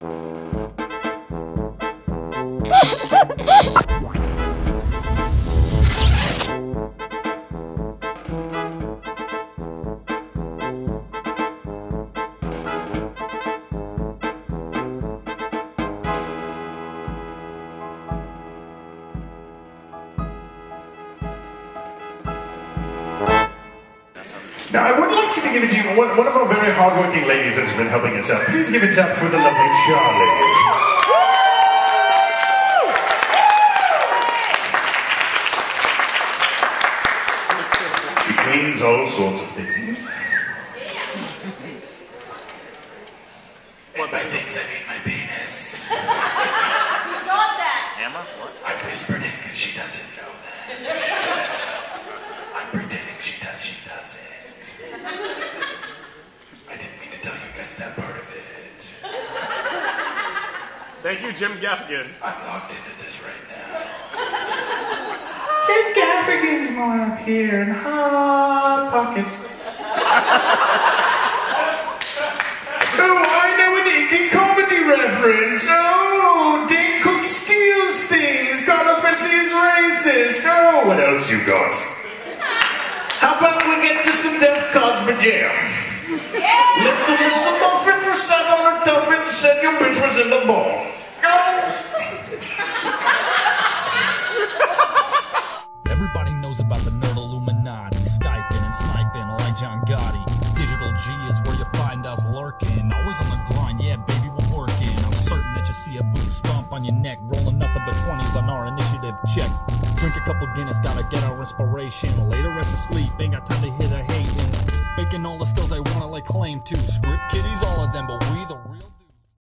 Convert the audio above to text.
Now, I would like to give it to you, one of our very hardworking ladies that's been helping us out. Please give it up for the lovely Charlie. She cleans all sorts of things. And by things, I mean my penis. You got that! Emma? What? I whispered it because she doesn't know that. I'm pretending she does it. I didn't mean to tell you guys that part of it. Thank you, Jim Gaffigan. I'm locked into this right now. Jim Gaffigan's more up here in Hot Pockets. Oh, I know an indie comedy reference. Oh, Dane Cook steals things. Carlos Mencia is racist. Oh, what else you got? How about we get to some Def Cosby Jam? Yeah! Little Mr. Muffin for sat on a tuffin, said your bitch was in the ball. Everybody knows about the nerd Illuminati, Skyping and sniping like John Gotti. Digital G is where you find us lurking, always on the grind, yeah baby we're working. I'm certain that you see a boot stomp on your neck, rolling nothing but 20s on our initiative check. Drink a couple Guinness, gotta get our inspiration. Later rest asleep, ain't got time to hear the hating. Faking all the skills I wanna lay claim to. Script kiddies, all of them, but we the real